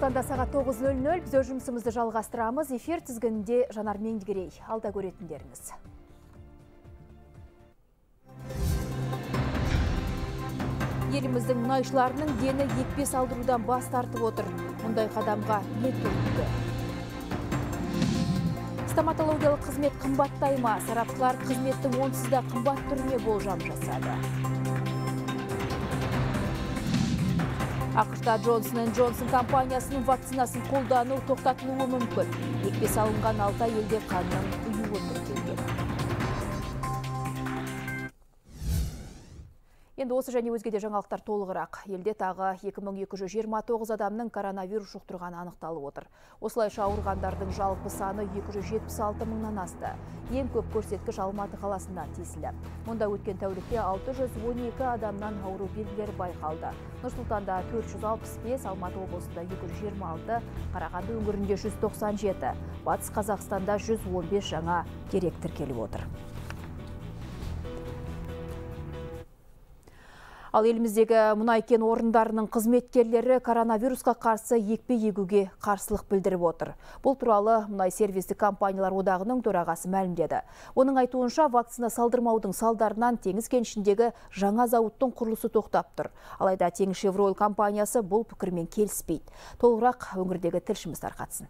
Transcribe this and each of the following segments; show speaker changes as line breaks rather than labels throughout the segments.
Қазақстанда сағат 9:00 біз өз жұмысымызды жалғастырамыз. Эфир тізгінінде Жанар Меңдігерей. Алда көретіндеріңіз. Еліміздің мұнайшыларының дені екпе салдырудан бас тартып отыр. Мұндай қадамға не түртті? Стоматологиялық қызмет қымбаттай ма? Сарапшылар қызметтің онсыз да қымбат түріне болжам жасады. ақш-та Johnson & Johnson компаниясының вакцинасын қолдану тоқтатылуы мүмкін. Екпе салынған 6 елде қанның ұйуы тіркелген. Енді осы және өзгеде жаңалықтар толығырақ. Елде тағы 2229 адамның коронавирус жұқтырғаны анықталып отыр. Осылайша ауырғандардың жалпы саны 276 мыңнан асты. Ең көп көрсеткіш Алматы қаласында тиесілі. Мұнда өткен тәулікте 612 адамнан ауру белгілері байқалды. Нұр-Сұлтанда 465, Алматы облысында 226, Қарағанды өңірінде 197, Батыс Қазақстанда 115 жаңа дерек тіркеліп отыр. Ал еліміздегі мұнай кен орындарының қызметкерлері коронавирусқа қарсы екпе егуге қарсылық білдіріп отыр. Бұл туралы мұнай сервистік компаниялар одағының төрағасы мәлімдеді. Оның айтуынша вакцина салдырмаудың салдарынан теңіз кенішіндегі жаңа зауыттың құрылысы тоқтап тұр. Алайда Теңізшевройл компаниясы бұл пікірмен келіспейді. Толығырақ өңірдегі тілшіміз тарқатсын.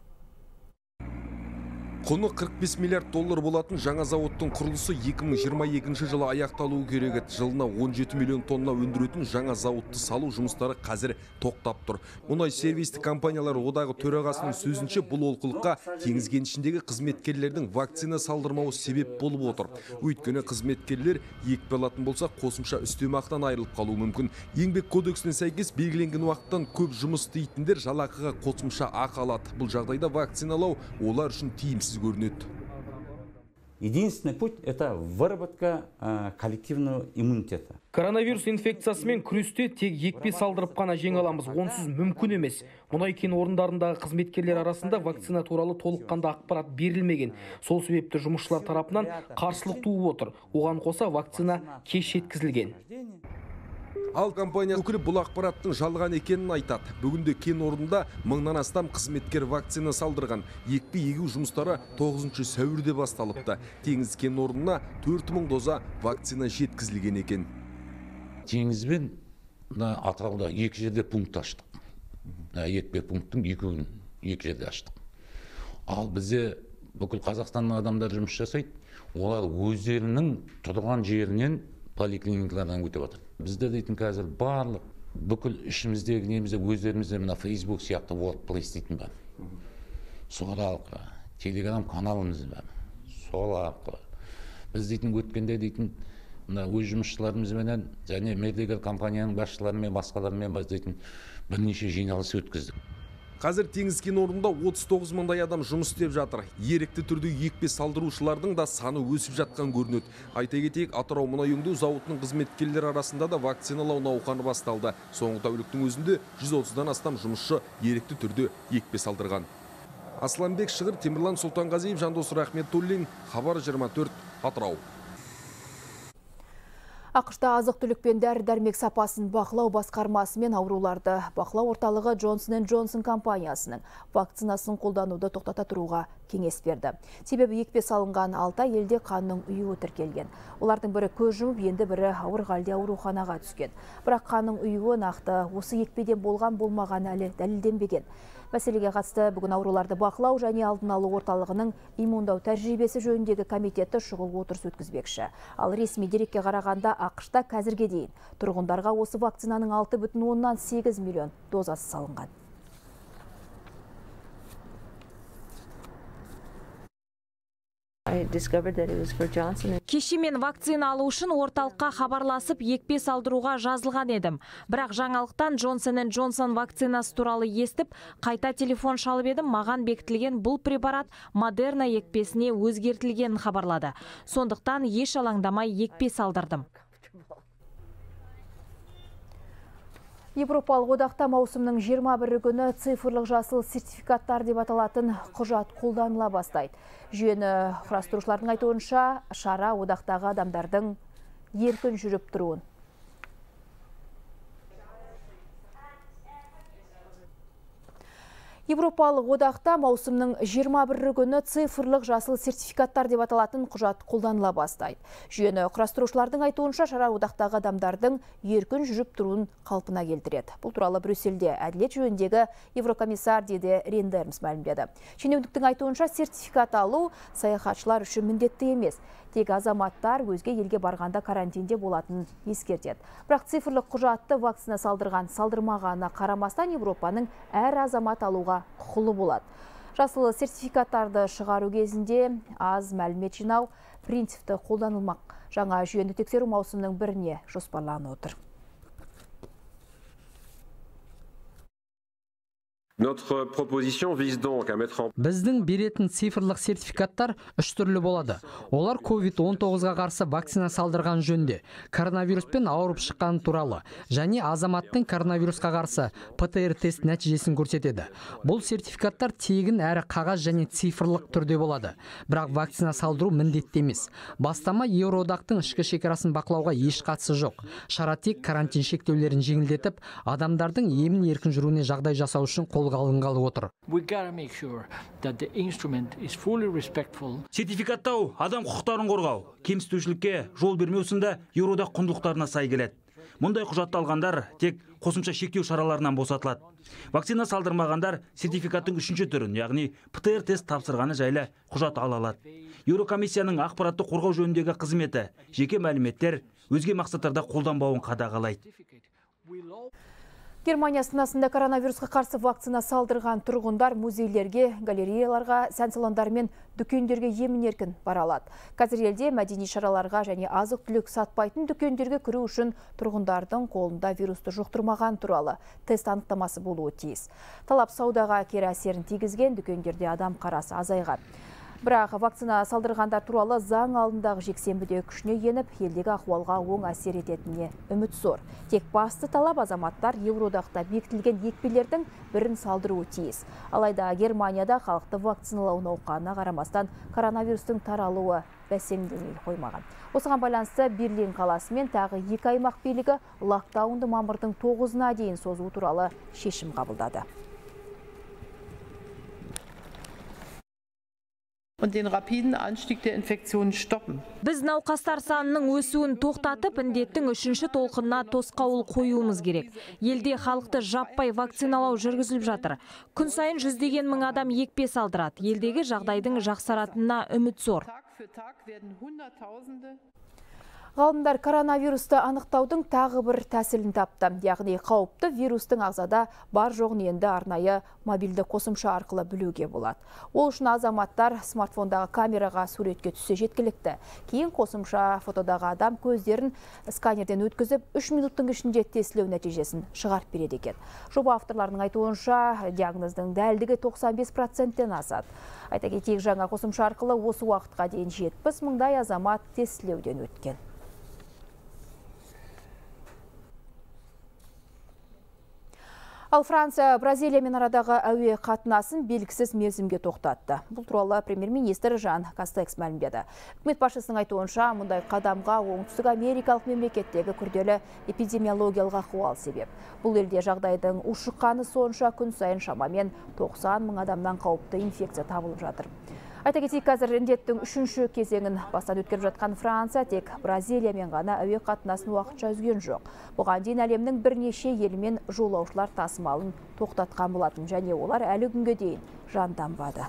Құны 45 миллиард доллар болатын жаңа зауыттың құрылысы 2022 жылы аяқталуы керек еді. Жылына 17 миллион тонна өндіретін жаңа зауытты салу жұмыстары қазір тоқтап тұр. Мұнай сервистік компаниялар одағы төрағасының сөзінше бұл олқылыққа теңіз кенішіндегі қызметкерлердің вакцина салдырмауы себеп болып отыр. Өйткені қызметкерлер екпе алатын болса қосымша үстемақыдан айырылып қалуы мүмкін. Еңбек кодексіне сәйкес белгіленген уақыттан көп жұмыс істейтіндер жалақыға қосымша ақы алады. Бұл жағдайда вакциналау олар үшін тиімсіз көрінеді.
Единственный путь – это выработка коллективного иммунитета.
Коронавирус инфекциясымен күресте тек екпе салдырып қана жеңе аламыз. Онсыз мүмкін емес. Мұнай кен орындарындағы қызметкерлер арасында вакцина туралы толыққанды ақпарат берілмеген. Сол себепті жұмысшылар тарапынан қарсылық туып отыр. Оған қоса вакцина кеш жеткізілген.
Ал компания өкілі бұл ақпараттың жалған екенін айтады. Бүгінде кен орнында 1000-нан астам қызметкер вакцина салдырған. Екпе егу жұмыстары 9 сәуірде басталыпты. Теңіз кен орнына 4000 доза вакцина жеткізілген екен.
Теңізбен Атырауда 2 жерде пункт аштық. Екпе пункттың 2 жерде аштық. Ал бізде бүкіл Қазақстанның адамдар жұмыс жасайды. Олар өздерінің тұрған жерінен поликлиникалардан өтіп отыр. Бізде дейтін қазір барлық бүкіл ішіміздегі немізде өздерімізде мына Facebook сияқты WordPress дейтін бар. Сол арқылы Telegram каналымыз бар. Сол арқылы біз дейтін өткенде дейтін мына өз жұмысшыларымызбенен және мердігер компанияның басшыларымен басқаларымен біз дейтін бірнеше жиналыс өткіздік.
Қазір теңіз кен орнында 39 мыңдай адам жұмыс істеп жатыр. Ерікті түрде екпе салдырушылардың да саны өсіп жатқан көрінеді. Айта кетейік, Атырау мұнай өңдеу зауытының қызметкерлері арасында да вакциналау науқаны басталды. Соңғы тәуліктің өзінде 130-дан астам жұмысшы ерікті түрде екпе салдырған. Асланбек Шығыр, Темірлан Сұлтанғазиев, Жандос Рахметуллин, Хабар 24, Атырау.
ақш-та азық-түлік пен дәрі-дәрмек сапасын бақылау басқармасы мен ауруларды бақылау орталығы Johnson & Johnson компаниясының вакцинасын қолдануды тоқтата тұруға кеңес берді. Себебі екпе салынған 6 елде қанның ұйуы тіркелген. Олардың бірі көз жұмып, енді бірі ауыр халде ауруханаға түскен. Бірақ қанның ұйуы нақты осы екпеден болған әлі дәлелденбеген. Мәселеге қатысты бүгін ауруларды бақылау және алдын алу орталығының иммундау тәжірибесі жөніндегі комитеті шұғыл отырыс өткізбекші. Ал ресми дерекке қарағанда ақш-та қазірге дейін тұрғындарға осы вакцинаның 6,8 миллион дозасы салынған.
Кеше мен вакцина алу үшін орталыққа хабарласып екпе салдыруға жазылған едім. Бірақ жаңалықтан Johnson & Johnson вакцинасы туралы естіп, қайта телефон шалып едім, маған бекітілген бұл препарат Модерна екпесіне өзгертілгенін хабарлады. Сондықтан еш алаңдамай екпе салдырдым.
Европалық одақта маусымның 21 күні цифрлық жасыл сертификаттар деп аталатын құжат қолданыла бастайды. Жүйені құрастырушылардың айтуынша, шара одақтағы адамдардың еркін жүріп тұруын. Европалық одақта маусымның 21 күні цифрлық жасыл сертификаттар деп аталатын құжат қолданыла бастайды. Жүйені құрастырушылардың айтуынша шара одақтағы адамдардың еркін жүріп тұруын қалпына келтіреді. Бұл туралы Брюссельде әділет жөніндегі Еврокомиссар Диде Рейндермс мәлімдеді. Шенеуніктің айтуынша сертификат алу саяхатшылар үшін міндетті емес. Тек азаматтар өзге елге барғанда карантинде болатынын ескертеді. Бірақ цифрлық құжатты вакцина салдырған салдырмағанына қарамастан Европаның әр азамат алуға құқылы болады. Жасыл сертификаттарды шығару кезінде аз мәлімет жинау принципті қолданылмақ. Жаңа жүйені тексеру маусымның 1-іне жоспарланып отыр.
Біздің беретін цифрлық сертификаттар 3 түрлі болады. Олар COVID-19-ға қарсы вакцина салдырған жөнде, коронавируспен ауырып шыққан туралы, және азаматтың коронавирусқа қарсы ПТР тест нәтижесін көрсетеді. Бұл сертификаттар тегін әрі қағаз және цифрлық түрде болады. Бірақ вакцина салдыру міндетті емес. Бастама Еуроодақтың ішкі шекарасын бақылауға еш қатысы жоқ. Шара тек карантин шектеулерін жеңілдетіп, адамдардың емін еркін жүруіне жағдай жасау үшін қолға алынғалы отыр.
Сертификаттау адам құқықтарын қорғау, кемсітушілікке жол бермеу сынды Еуроодақ құндылықтарына сай келеді. Мұндай құжатты алғандар тек қосымша шектеу шараларынан босатылады. Вакцина салдырмағандар сертификаттың 3-ші түрін, яғни ПТР тест тапсырғаны жайлы құжат ала алады. Еурокомиссияның ақпаратты қорғау жөніндегі қызметі жеке мәліметтер өзге мақсаттарда қолданбауын қадағалайды.
Германия астанасында коронавирусқа қарсы вакцина салдырған тұрғындар музейлерге, галереяларға, сән-салондар мен дүкендерге емін-еркін бара алады. Қазір елде мәдени шараларға және азық-түлік сатпайтын дүкендерге кіру үшін тұрғындардың қолында вирусты жұқтырмаған туралы тест анықтамасы болуы тиіс. Талап саудаға кері әсерін тигізген, дүкендерде адам қарасы азайған. Бірақ вакцина салдырғандар туралы заң алдындағы жексенбіде күшіне еніп, елдегі ахуалға оң әсер ететініне үміт зор. Тек басты талап азаматтар Еуроодақта бекітілген екпелердің бірін салдыруы тиіс. Алайда Германияда халықты вакциналау науқанына қарамастан коронавирустың таралуы бәсеңдемей қоймаған. Осыған байланысты Берлин қаласы мен тағы 2 аймақ билігі локдаунды мамырдың 9-на дейін созу туралы шешім қабылдады.
Біз науқастар санының өсуін тоқтатып, індеттің 3-ші толқынына тосқауыл қоюымыз керек. Елде халықты жаппай вакциналау жүргізіліп жатыр. Күн сайын жүздеген мың адам екпе салдырады. Елдегі жағдайдың жақсаратынына үміт зор.
Ғалымдар коронавирусты анықтаудың тағы бір тәсілін тапты. Яғни қауіпті вирустың ағзада бар жоғын енді арнайы мобильді қосымша арқылы білуге болады. Ол үшін азаматтар смартфондағы камераға суретке түссе жеткілікті. Кейін қосымша фотодағы адам көздерін сканерден өткізіп, 3 минуттың ішінде тестілеу нәтижесін шығарып береді екен. Жоба авторларының айтуынша диагноздың дәлдігі 95%-тен асады. Айта кетейік, жаңа қосымша арқылы осы уақытқа дейін 70 мыңдай азамат тестілеуден өткен. Ал Франция Бразилиямен арадағы әуе қатынасын белгісіз мерзімге тоқтатты. Бұл туралы премьер-министр Жан Кастекс мәлімдеді. Үкімет басшысының айтуынша, мұндай қадамға оңтүстік Америкалық мемлекеттегі күрделі эпидемиологиялық ахуал себеп. Бұл елде жағдайдың ушыққаны сонша күн сайын шамамен 90 мың адамнан қауіпті инфекция табылып жатыр. Айта кетейік, қазір індеттің 3-ші кезеңін бастан өткеріп жатқан Франция тек Бразилиямен ғана әуе қатынасын уақытша үзген жоқ. Бұған дейін әлемнің бірнеше елімен жолаушылар тасымалын тоқтатқан болатын, және олар әлі күнге дейін жанданбады.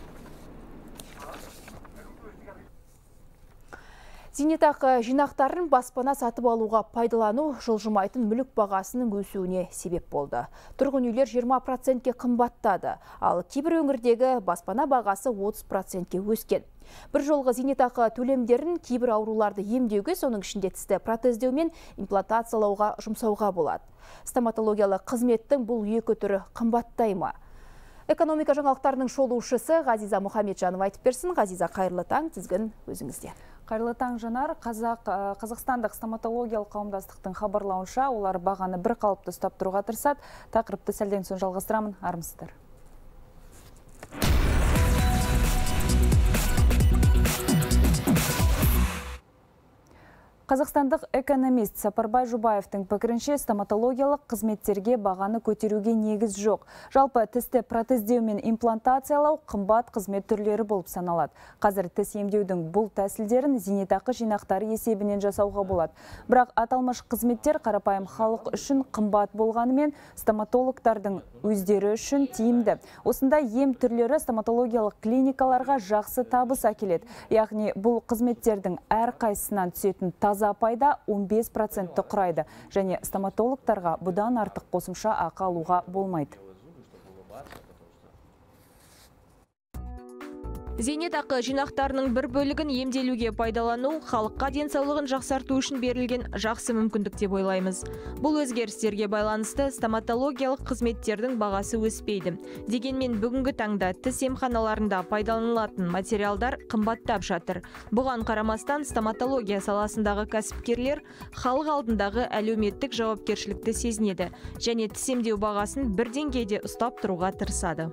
Зейнетақы жинақтарын баспана сатып алуға пайдалану жылжымайтын мүлік бағасының өсуіне себеп болды. Тұрғын үйлер 20%-ке қымбаттады, ал кейбір өңірдегі баспана бағасы 30%-ке өскен. Бір жолғы зейнетақы төлемдерін кейбір ауруларды емдеуге, соның ішінде тісті протездеу мен имплантациялауға жұмсауға болады. Стоматологиялық қызметтің бұл екі түрі қымбаттай ма? Экономика жаңалықтарының шолушысы Ғазиза Мұхамеджанова айтып берсін. Ғазиза, қайырлы таң, тізгін өзіңізде.
Қайырлы таң, Жанар. Қазақстандық стоматологиялық қауымдастықтың хабарлауынша, олар бағаны бір қалыпты ұстап тұруға тырысады. Тақырыпты сәлден соң жалғастырамын, армысыздар. Қазақстандық экономист Сапарбай Жубаевтың пікірінше стоматологиялық қызметтерге бағаны көтеруге негіз жоқ. Жалпы тісті протездеу мен имплантациялау қымбат қызмет түрлері болып саналады. Қазір тіс емдеудің бұл тәсілдерін зейнетақы жинақтары есебінен жасауға болады. Бірақ аталмыш қызметтер қарапайым халық үшін қымбат болғанымен стоматологтардың өздері үшін тиімді. Осындай ем түрлері стоматологиялық клиникаларға жақсы табыс әкеледі. Яғни бұл қызметтердің әр қайсысынан түсетін таза пайда 15%-ті құрайды. Және стоматологтарға бұдан артық қосымша ақы алуға болмайды.
Зейнетақы жинақтарының бір бөлігін емделуге пайдалану халыққа денсаулығын жақсарту үшін берілген жақсы мүмкіндік деп ойлаймыз. Бұл өзгерістерге байланысты стоматологиялық қызметтердің бағасы өспейді. Дегенмен бүгінгі таңда тіс емханаларында пайдаланылатын материалдар қымбаттап жатыр. Бұған қарамастан стоматология саласындағы кәсіпкерлер халық алдындағы әлеуметтік жауапкершілікті сезінеді және тіс емдеу бағасын бір деңгейде ұстап тұруға тырысады.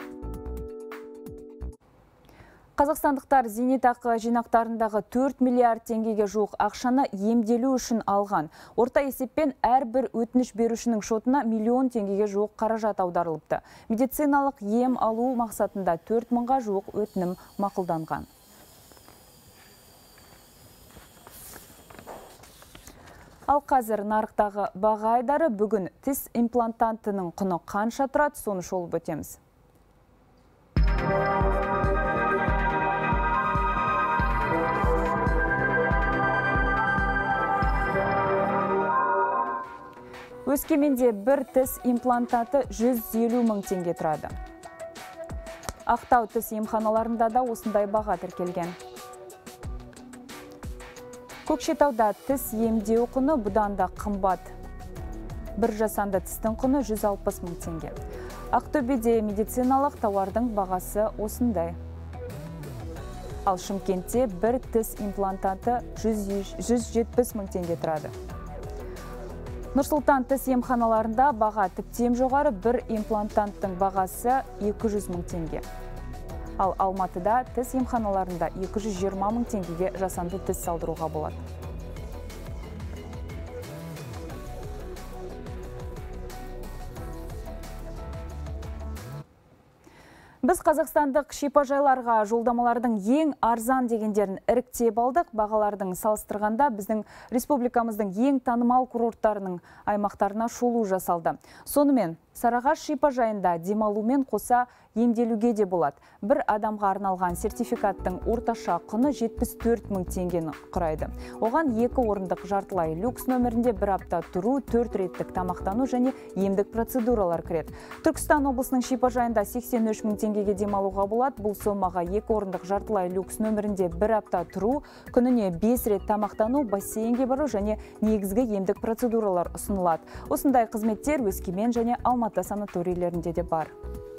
Қазақстандықтар зейнетақы жинақтарындағы 4 миллиард теңгеге жуық ақшаны емделу үшін алған. Орта есеппен әрбір өтініш берушінің шотына миллион теңгеге жуық қаражат аударылыпты. Медициналық ем алу мақсатында 4 мыңға жуық өтінім мақұлданған. Ал қазір нарықтағы баға айдары бүгін тіс имплантантының құны қанша тұрады, соны шолып өтеміз. Өскеменде бір тіс имплантаты 150 мың теңге тұрады. Ақтау тіс емханаларында да осындай баға тіркелген. Көкшетауда тіс емдеу құны бұдан да қымбат. Бір жасанды тістің құны 160 мың теңге. Ақтөбеде медициналық тауардың бағасы осындай. Ал Шымкентте бір тіс имплантаты 170 мың теңге тұрады. Нұрсұлтан тіс емханаларында баға тіптен жоғары, бір имплантанттың бағасы 200 мың теңге. Ал Алматыда тіс емханаларында 220 мың теңгеге жасанды тіс салдыруға болады. Біз қазақстандық шипажайларға жолдамалардың ең арзан дегендерін іріктеп алдық. Бағалардың салыстырғанда біздің республикамыздың ең танымал курорттарының аймақтарына шолу жасалды. Сонымен Сарыағаш шипажайында демалумен қоса емделуге де болады. Бір адамға арналған сертификаттың орташа құны 74 мың теңгені құрайды. Оған 2 орындық жартылай люкс нөмірінде бір апта тұру, 4 реттік тамақтану және емдік процедуралар кіреді. Түркістан облысының шипажайында 83 мың теңгеге демалуға болады. Бұл сомаға 2 орындық жартылай люкс нөмірінде бір апта тұру, күніне 5 рет тамақтану, бассейнге бару және негізгі емдік процедуралар ұсынылады. Осындай қызметтер Өскемен және Алматы санаторийлерінде де бар.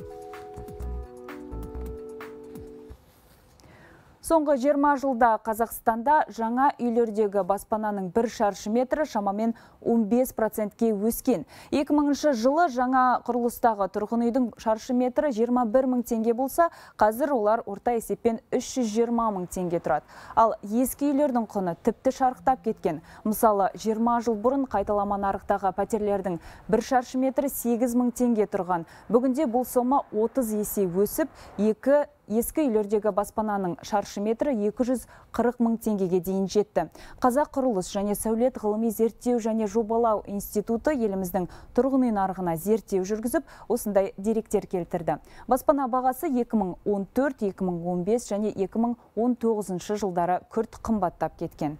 Соңғы 20 жылда Қазақстанда жаңа үйлердегі баспананың 1 шаршы метрі шамамен 15%-ке өскен. 2000 жылы жаңа құрылыстағы тұрғын үйдің шаршы метрі 21 мың теңге болса, қазір олар орта есеппен 320 мың теңге тұрады. Ал ескі үйлердің құны тіпті шарықтап кеткен. Мысалы, 20 жыл бұрын қайталама нарықтағы пәтерлердің 1 шаршы метрі 8 мың теңге тұрған. Бүгінде бұл сома 30 есе өсіп, ескі үйлердегі баспананың шаршы метрі 240 мың теңгеге дейін жетті. Қазақ құрылыс және сәулет ғылыми зерттеу және жобалау институты еліміздің тұрғын үй нарығына зерттеу жүргізіп, осындай деректер келтірді. Баспана бағасы 2014, 2015 және 2019 жылдары күрт қымбаттап кеткен.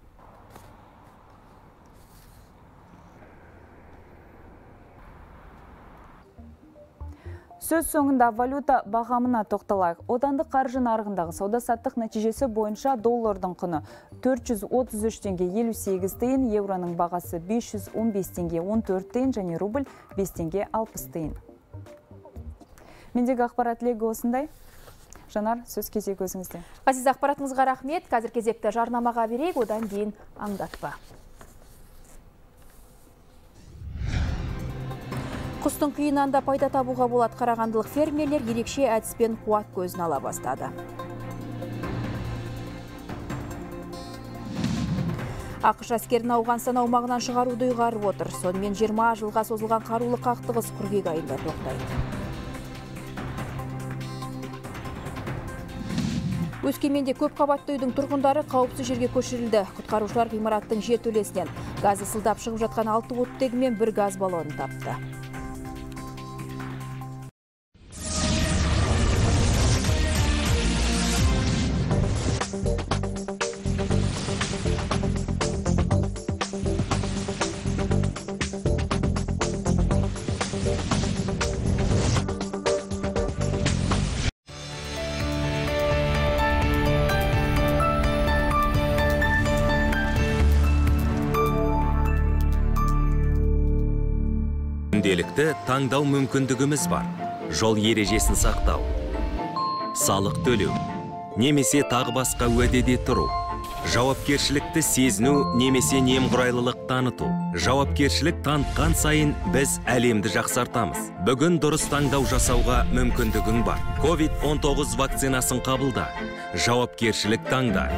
Сөз соңында валюта бағамына тоқталайық. Отандық қаржы нарығындағы сауда-саттық нәтижесі бойынша доллардың құны 433 теңге 58 тиын, евроның бағасы 515 теңге 14 тиын және рубль 5 теңге 60 тиын. Мендегі ақпарат легі осындай. Жанар, сөз кезегі өзіңізде.
Ғазиз, ақпаратыңызға рахмет. Қазір кезекті жарнамаға берейік, одан кейін аңдатпа. Құстың күйінен де пайда табуға болады. Қарағандылық фермерлер ерекше әдіспен қуат көзін ала бастады. ақш әскерін Ауғанстан аумағынан шығаруды ұйғарып отыр. Сонымен 20 жылға созылған қарулы қақтығыс қыркүйек айында тоқтайды. Өскеменде көп қабатты үйдің тұрғындары қауіпсіз жерге көшірілді. Құтқарушылар ғимараттың жертөлесінен газы сылдап шығып жатқан 6 оттегі мен 1 газ баллонын тапты.
Күнделікті таңдау мүмкіндігіміз бар. Жол ережесін сақтау, салық төлеу, немесе тағы басқа уәдеде тұру. Жауапкершілікті сезіну немесе немқұрайлылық таныту. Жауапкершілік танытқан сайын біз әлемді жақсартамыз. Бүгін дұрыс таңдау жасауға мүмкіндігің бар. COVID-19 вакцинасын қабылда. Жауапкершілік таңда.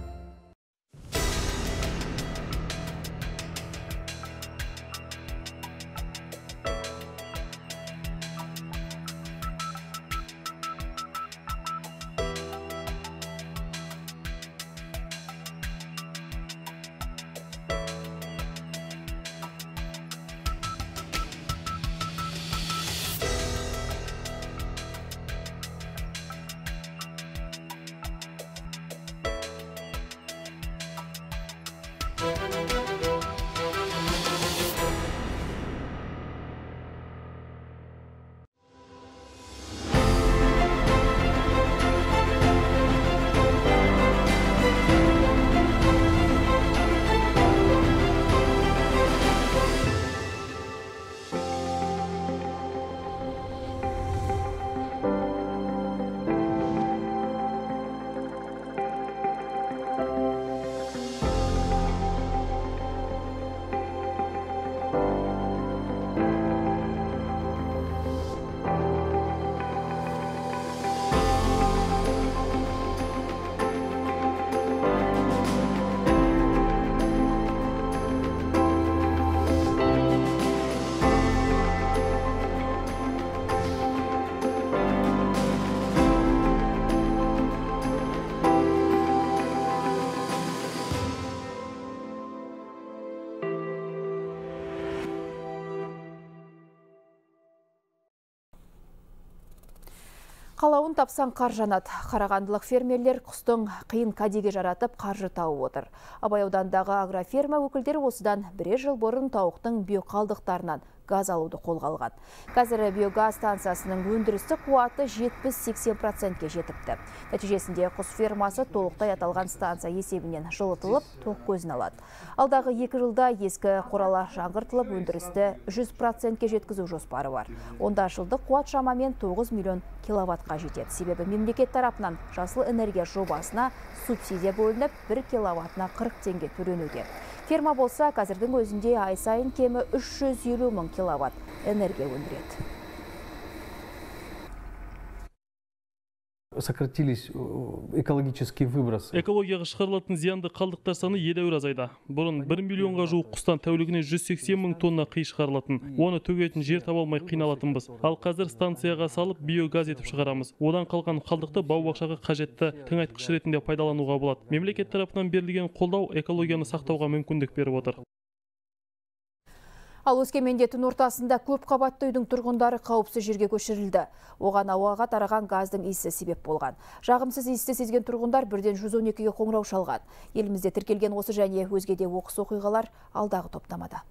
Қалауын тапсан қар жанат. Қарағандылық фермерлер құстың қиын кәдеге жаратып қаржы тауып отыр. Абай аудандағы агроферма өкілдері осыдан 1 жыл бұрын тауықтың биоқалдықтарынан газ алуды қолға алған. Қазір биогаз станциясының өндірістік қуаты 70-80%-ке жетіпті. Нәтижесінде құс фермасы толықтай аталған станция есебінен жылытылып, тоқ көзін алады. Алдағы 2 жылда ескі қорала жаңғыртылып, өндірісті 100%-ке жеткізу жоспары бар. Онда жылдық қуат шамамен 9 миллион киловаттқа жетеді. Себебі мемлекет тарапынан жасыл энергия жобасына субсидия бөлініп, 1 киловаттына 40 теңге төленуде. Ферма болса, қазірдің өзінде ай сайын кемі 350 мың киловатт энергия өндіреді.
Сократились экологические выбросы.
Экологияға шығарылатын зиянды қалдықтар саны едәуір азайды. Бұрын 1 миллионға жуық құстан тәулігіне 180 мың тонна қи шығарылатын. Оны төгетін жер таба алмай қиналатынбыз. Ал қазір станцияға салып биогаз етіп шығарамыз. Одан қалған қалдықты бау-бақшаға қажетті тыңайтқыш ретінде пайдалануға болады. Мемлекет тарапынан берілген қолдау экологияны сақтауға мүмкіндік беріп отыр.
Ал Өскеменде түн ортасында көп қабатты үйдің тұрғындары қауіпсіз жерге көшірілді. Оған ауаға тараған газдың иісі себеп болған. Жағымсыз иісті сезген тұрғындар бірден 112-ге қоңырау шалған. Елімізде тіркелген осы және өзге де оқыс оқиғалар алдағы топтамада.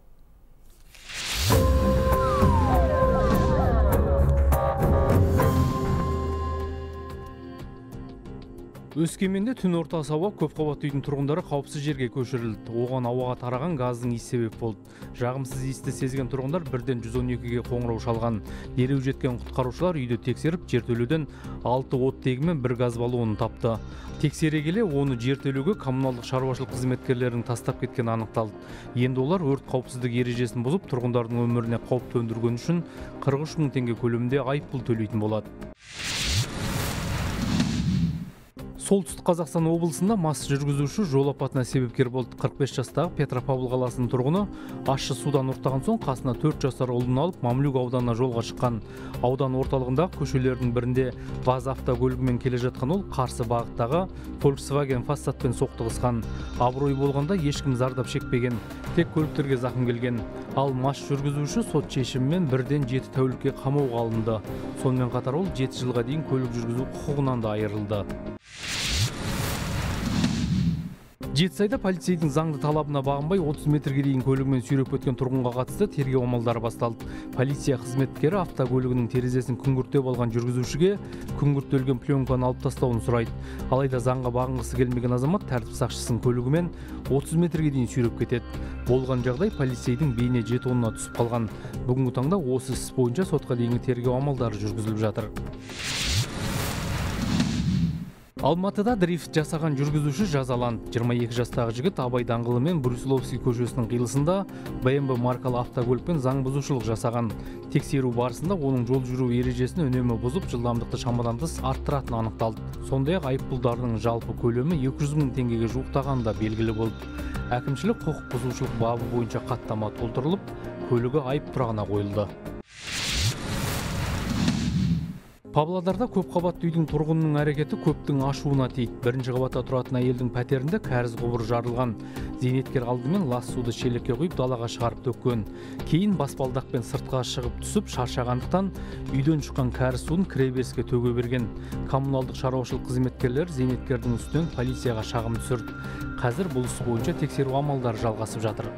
Өскеменде түн ортасы ауа көп қабатты үйдің тұрғындары қауіпсіз жерге көшірілді. Оған ауаға тараған газдың иісі себеп болды. Жағымсыз иісті сезген тұрғындар бірден 112-ге қоңырау шалған. Дереу жеткен құтқарушылар үйді тексеріп, жертөледен 6 оттегі мен 1 газ баллонын тапты. Тексере келе, оны жертөлеге коммуналдық шаруашылық қызметкерлерінің тастап кеткені анықталды. Енді олар өрт қауіпсіздік ережесін бұзып, тұрғындардың өміріне қауіп төндіргені үшін 43 мың теңге көлемінде айыппұл төлейтін болады. Солтүстік Қазақстан облысында мас жүргізуші жол апатына себепкер болды. 45 жастағы Петропавл қаласының тұрғыны ащы судан ұрттаған соң қасына 4 жасар ұлын алып Мамлюк ауданына жолға шыққан. Аудан орталығындағы көшелердің бірінде ВАЗ автокөлігімен келе жатқан ол қарсы бағыттағы Volkswagen Passatпен соқтығысқан. Абырой болғанда ешкім зардап шекпеген, тек көліктерге зақым келген. Ал мас жүргізуші сот шешімімен бірден 7 тәулікке қамауға алынды. Сонымен қатар ол 7 жылға дейін көлік жүргізу құқығынан да айырылды. Жетісайда полицейдің заңды талабына бағынбай 30 метрге дейін көлігімен сүйреп өткен тұрғынға қатысты тергеу амалдары басталды. Полиция қызметкері автокөлігінің терезесін күңгірттеп алған жүргізушіге күңгірттелген пленканы алып тастауын сұрайды. Алайда заңға бағынғысы келмеген азамат тәртіп сақшысының көлігімен 30 метрге дейін сүйреп кетеді. Болған жағдай полицейдің бейне жетонына түсіп қалған. Бүгінгі таңда осы іс бойынша сотқа дейінгі тергеу амалдары жүргізіліп жатыр. Алматыда дрифт жасаған жүргізуші жазаланды. 22 жастағы жігіт Абай даңғылы мен Брусиловский көшесінің қиылысында BMW маркалы автокөлікпен заң бұзушылық жасаған. Тексеру барысында оның жол жүру ережесін үнемі бұзып, жылдамдықты шамадан тыс арттыратыны анықталды. Сондай-ақ айыппұлдардың жалпы көлемі 200 мың теңгеге жуықтағаны да белгілі болды. Әкімшілік құқық бұзушылық бабы бойынша хаттама толтырылып, көлігі айып тұрағына қойылды. Павлодарда көпқабатты үйдің тұрғынының әрекеті көптің ашуына тиді. Бірінші қабатта тұратын әйелдің пәтерінде кәріз құбыры жарылған. Зейнеткер алдымен лас суды шелекке құйып далаға шығарып төккен. Кейін баспалдақпен сыртқа шығып түсіп шаршағандықтан үйден шыққан кәріз суын кіреберіске төге берген. Коммуналдық шаруашылық қызметкерлері зейнеткердің үстінен полицияға шағым түсірді. Қазір бұл іс бойынша тексеру амалдары жалғасып жатыр.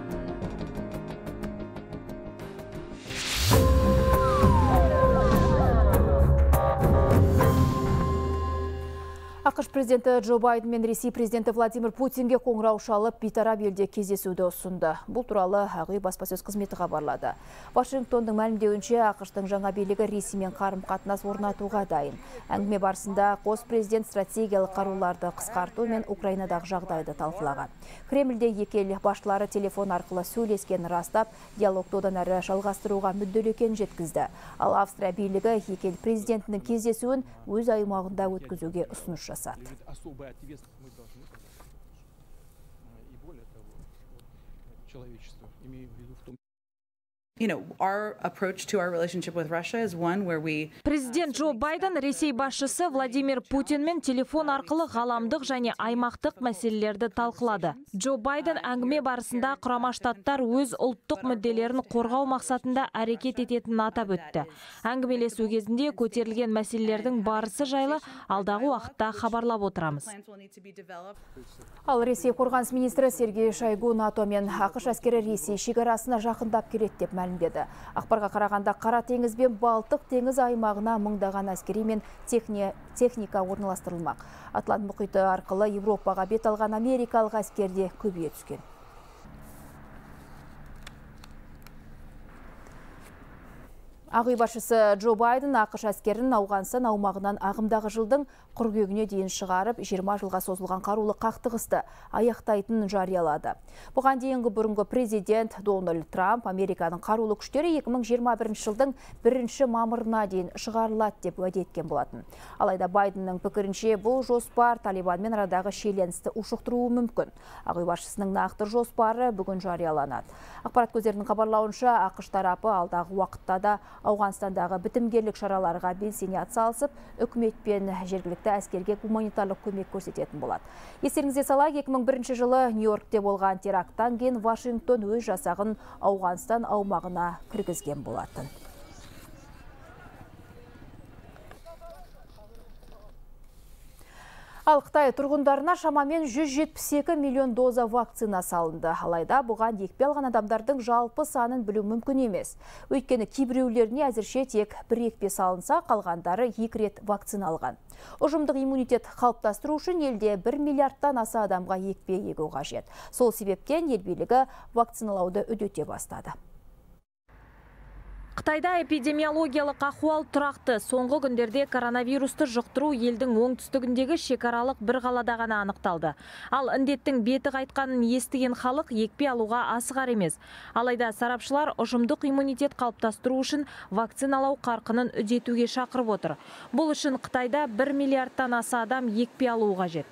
ақш президенті Джо Байден мен Ресей президенті Владимир Путинге қоңырау шалып, бейтарап елде кездесуді ұсынды. Бұл туралы Ақ үй баспасөз қызметі хабарлады. Вашингтонның мәлімдеуінше, ақштың жаңа билігі Ресеймен қарым-қатынас орнатуға дайын. Әңгіме барысында қос президент стратегиялық қаруларды қысқарту мен Украинадағы жағдайды талқылаған. Кремльде екі ел басшылары телефон арқылы сөйлескен растап, диалогты одан әрі жалғастыруға мүдделі екенін жеткізді. Ал Австрия билігі екі ел президентінің кездесуін өз аймағында өткізуге ұсыныс жасады.
Президент Джо Байден Ресей басшысы Владимир Путинмен телефон арқылы ғаламдық және аймақтық мәселелерді талқылады. Джо Байден әңгіме барысында Құрама Штаттар өз ұлттық мүдделерін қорғау мақсатында әрекет ететінін атап өтті. Әңгімелесу кезінде көтерілген мәселелердің барысы жайлы алдағы уақытта хабарлап отырамыз.
Ал Ресей қорғаныс министрі Сергей Шойгу НАТО мен ақш әскері Ресей шекарасына жақындап келеді деп мәлімдеді. Ақпарға қарағанда Қара теңіз бен Балтық теңіз аймағына мыңдаған әскери мен техника орналастырылмақ. Атлант мұхиты арқылы Европаға бет алған америкалық әскерде көбейе түскен. Ақ үй басшысы Джо Байден ақш әскерін Ауғанстан аумағынан ағымдағы жылдың қыркүйегіне дейін шығарып, 20 жылға созылған қарулы қақтығысты аяқтайтынын жариялады. Бұған дейінгі бұрынғы президент Дональд Трамп Американың қарулы күштері 2021 жылдың 1 мамырына дейін шығарылады деп уәде еткен болатын. Алайда Байденнің пікірінше бұл жоспар Талибанмен арадағы шиеленісті ушықтыруы мүмкін. Ақ үй басшысының нақты жоспары бүгін жарияланады. Ақпарат көздерінің хабарлауынша, ақш тарапы алдағы уақытта да Ауғанстандағы бітімгерлік шараларға белсене атсалысып, үкімет пен жергілікті әскерге гуманитарлық көмек көрсететін болады. Естеріңізге сала, 2001 жылы Нью-Йоркте болған теракттан кейін Вашингтон өз жасағын Ауғанстан аумағына кіргізген болатын. Ал Қытай тұрғындарына шамамен 172 миллион доза вакцина салынды. Алайда бұған екпе алған адамдардың жалпы санын білу мүмкін емес. Өйткені кейбіреулеріне әзірше тек бір екпе салынса, қалғандары 2 рет вакцина алған. Ұжымдық иммунитет қалыптастыру үшін елде 1 миллиардтан аса адамға екпе егу қажет. Сол себептен ел билігі вакциналауды үдете бастады.
Қытайда эпидемиологиялық ахуал тұрақты. Соңғы күндерде коронавирусты жұқтыру елдің оңтүстігіндегі шекаралық бір қалада ғана анықталды. Ал індеттің беті қайтқанын естіген халық екпе алуға асығар емес. Алайда сарапшылар ұжымдық иммунитет қалыптастыру үшін вакциналау қарқынын үдетуге шақырып отыр. Бұл үшін Қытайда 1 миллиардтан аса адам екпе алуы қажет.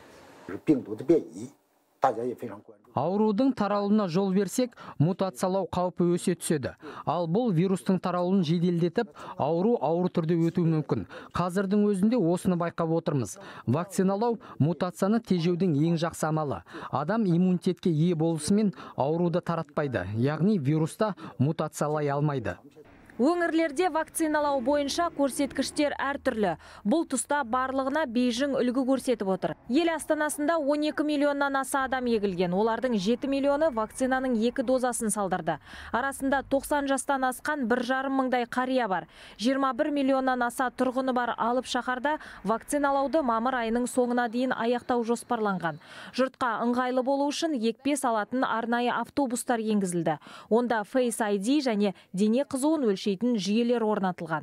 Аурудың таралуына жол берсек, мутациялау қаупі өсе түседі. Ал бұл вирустың таралуын жеделдетіп, ауру ауыр түрде өтуі мүмкін. Қазірдің өзінде осыны байқап отырмыз. Вакциналау мутацияны тежеудің ең жақсы амалы. Адам иммунитетке ие болысымен ауруды таратпайды, яғни вируста мутациялай алмайды.
Өңірлерде вакциналау бойынша көрсеткіштер әртүрлі. Бұл тұста барлығына Бейжің үлгі көрсетіп отыр. Ел астанасында 12 миллионнан аса адам егілген. Олардың 7 миллионы вакцинаның 2 дозасын салдырды. Арасында 90 жастан асқан 1,5 мыңдай қария бар. 21 миллионнан аса тұрғыны бар Алып шаһарда вакциналауды мамыр айының соңына дейін аяқтау жоспарланған. Жұртқа ыңғайлы болу үшін екпе салатын арнайы автобустар енгізілді. Онда Face ID және дене қызуын өлшейтін жүйелер орнатылған.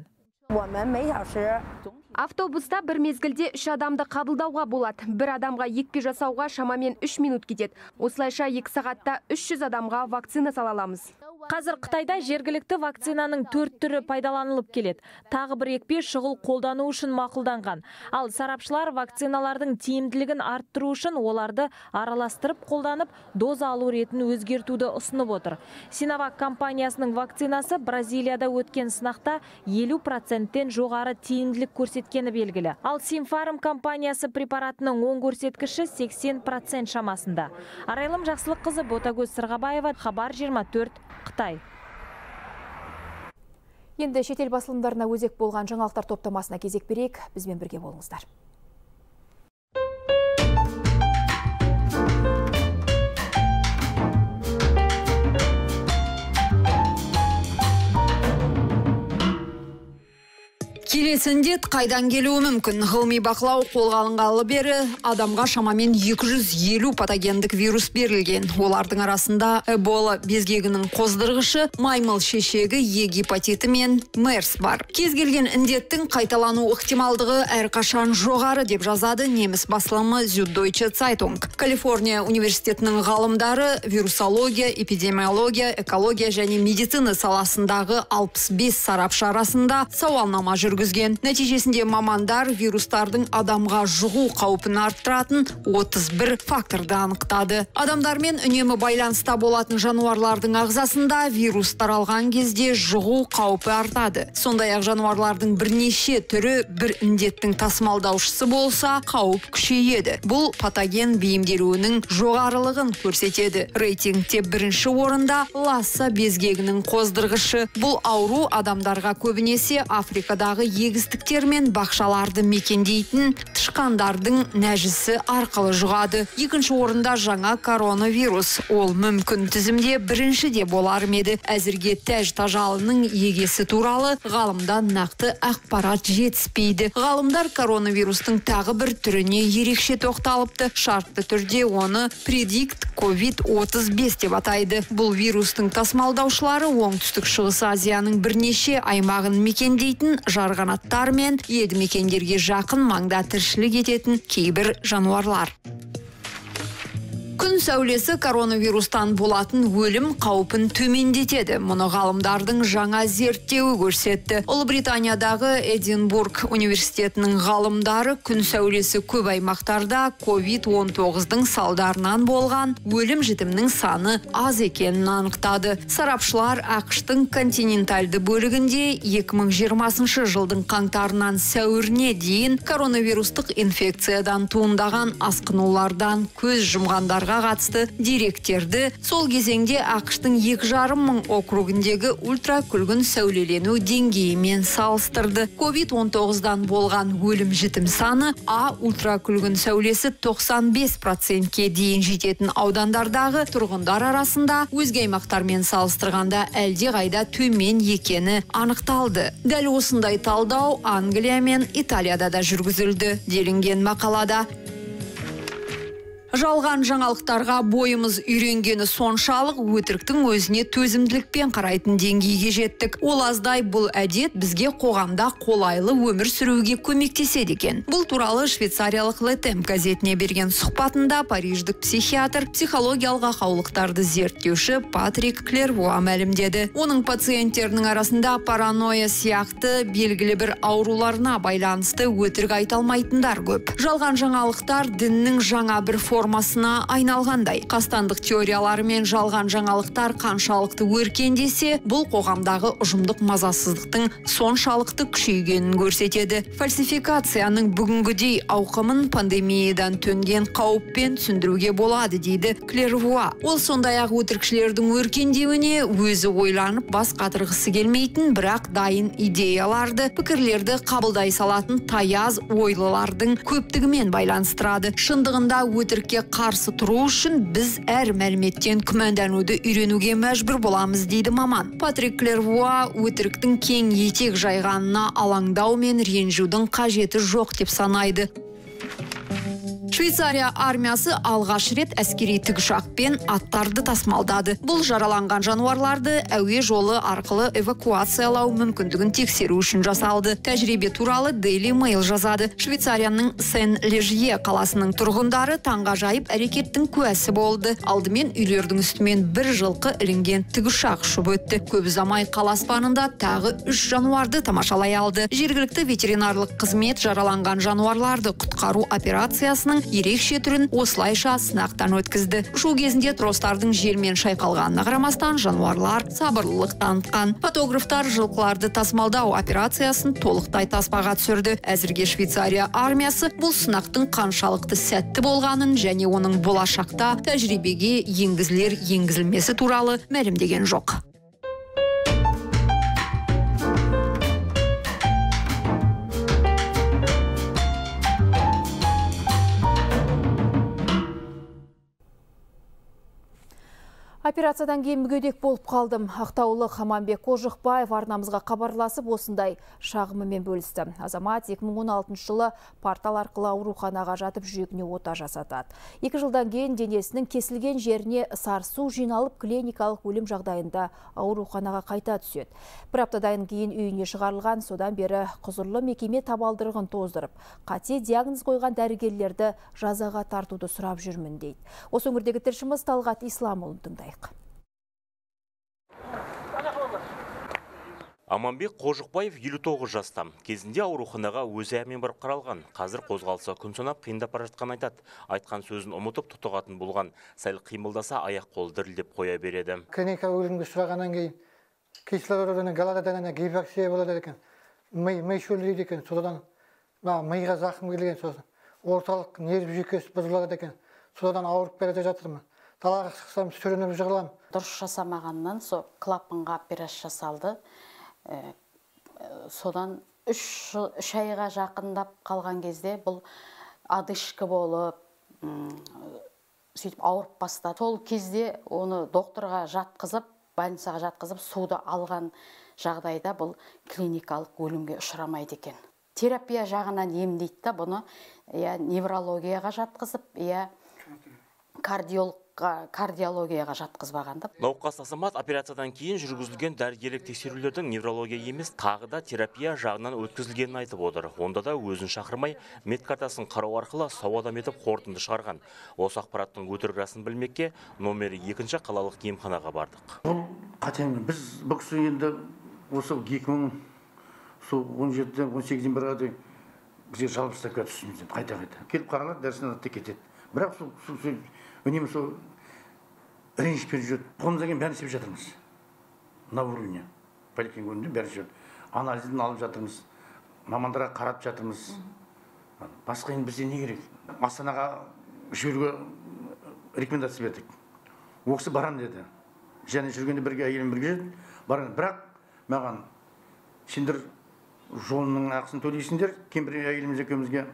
Автобуста бір мезгілде 3 адамды қабылдауға болады. Бір адамға екпе жасауға шамамен 3 минут кетеді. Осылайша 2 сағатта 300 адамға вакцина сала аламыз.
Қазір Қытайда жергілікті вакцинаның 4 түрі пайдаланылып келеді. Тағы бір екпе шұғыл қолдану үшін мақұлданған. Ал сарапшылар вакциналардың тиімділігін арттыру үшін оларды араластырып қолданып, доза алу ретін өзгертуді ұсынып отыр. Sinovac компаниясының вакцинасы Бразилияда өткен сынақта 50%-тен жоғары тиімділік көрсеткені белгілі. Ал Sinpharm компаниясы препаратының оң көрсеткіші 80% шамасында. Арайлым Жақсылыққызы, Ботагөз Сырғабаева, Хабар 24, Қытай.
Енді шетел басылымдарына өзек болған жаңалықтар топтамасына кезек берейік. Бізбен бірге болыңыздар.
Келесі індет қайдан келуі мүмкін? Ғылыми бақылау қолға алынғалы бері адамға шамамен 250 патогендік вирус берілген. Олардың арасында Эбола безгегінің қоздырғышы, маймыл шешегі, Е гепатиті мен мерс бар. Кез келген індеттің қайталану ықтималдығы әрқашан жоғары деп жазады неміс басылымы Süddeutsche Zeitung. Калифорния университетінің ғалымдары вирусология, эпидемиология, экология және медицина саласындағы 65 сарапшы арасында сауалнама жүргізген. Нәтижесінде мамандар вирустардың адамға жұғу қаупін арттыратын 31 факторды анықтады. Адамдармен үнемі байланыста болатын жануарлардың ағзасында вирус таралған кезде жұғу қаупі артады. Сондай-ақ жануарлардың бірнеше түрі бір індеттің тасымалдаушысы болса, қауіп күшейеді. Бұл патоген бейімделуінің жоғарылығын көрсетеді. Рейтингте бірінші орында Ласса безгегінің қоздырғышы. Бұл ауру адамдарға көбінесе Африкадағы егістіктер мен бақшаларды мекендейтін тышқандардың нәжісі арқылы жұғады. Екінші орында жаңа коронавирус. Ол мүмкін тізімде біріншіде болар еді. Әзірге тәж тажалының егесі туралы ғалымдан нақты ақпарат жетіспейді. Ғалымдар коронавирустың тағы бір түріне ерекше тоқталыпты. Шартты түрде оны предикт COVID-35 деп атайды. Бұл вирустың тасымалдаушылары оңтүстік шығыс Азияның бірнеше аймағын мекендейтін жарғанаттар мен елді мекендерге жақын маңда тіршілік ететін кейбір жануарлар. Күн сәулесі коронавирустан болатын өлім қаупін төмендетеді. Мұны ғалымдардың жаңа зерттеуі көрсетті. Ұлыбританиядағы Эдинбург университетінің ғалымдары күн сәулесі көп аймақтарда COVID-19-дың салдарынан болған өлім жітімнің саны аз екенін анықтады. Сарапшылар ақштың континентальды бөлігінде 2020 жылдың қаңтарынан сәуіріне дейін коронавирустық инфекциядан туындаған асқынулардан көз жұмғандарға қатысты деректерді сол кезеңде ақштың 2,5 мың округіндегі ультракүлгін сәулелену деңгейімен салыстырды. COVID-19-дан болған өлім жітім саны А ультракүлгін сәулесі 95%-ке дейін жететін аудандардағы тұрғындар арасында өзге аймақтармен салыстырғанда әлде қайда төмен екені анықталды. Дәл осындай талдау Англия мен Италияда да жүргізілді делінген мақалада. Жалған жаңалықтарға бойымыз үйренгені соншалық өтіріктің өзіне төзімділікпен қарайтын деңгейге жеттік. Ол аздай бұл әдет бізге қоғамда қолайлы өмір сүруге көмектеседі екен. Бұл туралы швейцариялық Летем газетіне берген сұхбатында париждік психиатр, психологиялық ақаулықтарды зерттеуші Патрик Клервуа мәлімдеді. Оның пациенттерінің арасында паранойя сияқты белгілі бір ауруларына байланысты өтірік айта алмайтындар көп. Жалған жаңалықтар діннің жаңа бір формасына айналғандай. Қастандық теориялары мен жалған жаңалықтар қаншалықты өркендесе, бұл қоғамдағы ұжымдық мазасыздықтың соншалықты күшейгенін көрсетеді. Фальсификацияның бүгінгідей ауқымын пандемиядан төнген қауіппен түсіндіруге болады, дейді Клервуа. Ол сондай-ақ өтірікшілердің өркендеуіне өзі ойланып бас қатырғысы келмейтін, бірақ дайын идеяларды, пікірлерді қабылдай салатын таяз ойлылардың көптігімен байланыстырады. Шындығында өтірікке қарсы тұру үшін біз әр мәліметтен күмәндануды үйренуге мәжбүр боламыз, дейді маман. Патрик Клервуа өтіріктің кең етек жайғанына алаңдау мен ренжудің қажеті жоқ деп санайды. Швейцария армиясы алғаш рет әскери тікұшақпен аттарды тасымалдады. Бұл жараланған жануарларды әуе жолы арқылы эвакуациялау мүмкіндігін тексеру үшін жасалды. Тәжірибе туралы Daily Mail жазады. Швейцарияның Сен-Лежье қаласының тұрғындары таңғажайып әрекеттің куәсі болды. Алдымен үйлердің үстімен бір жылқы ілінген тікұшақ ұшып өтті. Көп ұзамай қала аспанында тағы 3 жануарды тамашалай алды. Жергілікті ветеринарлық қызмет жараланған жануарларды құтқару операциясының ерекше түрін осылайша сынақтан өткізді. Ұшу кезінде тростардың желмен шайқалғанына қарамастан жануарлар сабырлылық танытқан. Фотографтар жылқыларды тасымалдау операциясын толықтай таспаға түсірді. Әзірге Швейцария армиясы бұл сынақтың қаншалықты сәтті болғанын және оның болашақта тәжірибеге енгізілмесі туралы мәлімдеген жоқ.
Операциядан кейін мүгедек болып қалдым. Ақтаулық Аманбек Қожықбаев арнамызға хабарласып осындай шағымымен бөлісті. Азамат 2016 жылы портал арқылы ауруханаға жатып жүрегіне ота жасатады. 2 жылдан кейін денесінің кесілген жеріне сарсу жиналып клиникалық өлім жағдайында ауруханаға қайта түседі. Бір аптадан кейін үйіне шығарылған, содан бері құзырлы мекеме табалдырығын тоздырып, қате диагноз қойған дәрігерлерді жазаға тартуды сұрап жүрмін дейді. Осы өңірдегі тілшіміз Талғат Исламұлын тыңдайық.
Аманбек Қожықбаев 59 жаста. Кезінде ауруханаға өзі әмен барып қаралған. Қазір қозғалса күн санап қиындап бара жатқанын айтады. Айтқан сөзін ұмытып тұтығатын болған. Сәл қимылдаса аяқ қол дірілдеп қоя береді.
Клиника өлімге ұшырағаннан кейін кислородының галакадагана гипоксия болады екен. Ми шөлдейді екен. Содан миға зақым келген, сосын орталық нерв жүйкесі бұзылады екен. Содан ауырып келе жатырмын. Далаға шықсам сүрініп жығыламын.
Дұрыс жасамағаннан клапанға операция жасалды. Содан 3 айға жақындап қалған кезде бұл одышка болып, сөйтіп ауырып бастады. Сол кезде оны докторға жатқызып, больницаға жатқызып, суды алған жағдайда бұл клиникалық өлімге ұшырамайды екен. Терапия жағынан емдейді да, бұны неврологияға жатқызып, кардиологияға жатқызбағанда.
Науқас азамат операциядан кейін жүргізілген дәрігерлік тексерулердің неврология емес, тағы да терапия жағынан өткізілгенін айтып отыр. Онда да өзін шақырмай, медкартасын қарау арқылы сау адам етіп қорытынды шығарған. Осы ақпараттың өтірік расын білмекке номері 2 қалалық емханаға бардық.
Бұл қатеңіз, біз бұл кісі енді осы 2017-18 бірге дейін бізге жалпыстыққа түсіміз қайта-қайта. Келіп қаралар, дәрісін атты кетеді. Бірақ үнемі сол ренжіппен жүреді. Қолымыздан кейін бәрін істеп жатырмыз. На уровне. Поликлиника өнімде бәрін жүреді. Анализін алып жатырмыз. Мамандарға қарап жатырмыз. Басқа енді бізде не керек? Астанаға жүруге рекомендация бердік. Ол кісі барам деді. Және жүргенде бірге әйелім бірге жүрді. Барам. Бірақ маған сендер жолының ақысын төлейсіңдер. Кемпір әйеліміз екеумізге